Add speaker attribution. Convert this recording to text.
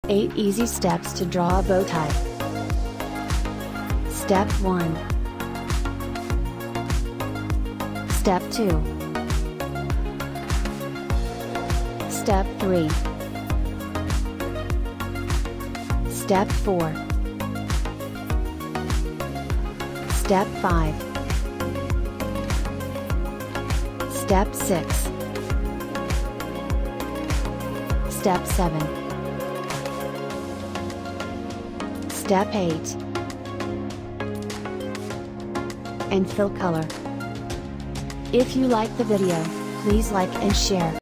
Speaker 1: 8 easy steps to draw a bow tie. Step 1. Step 2. Step 3. Step 4. Step 5. Step 6. Step 7. Step 8. And fill color. If you like the video, please like and share.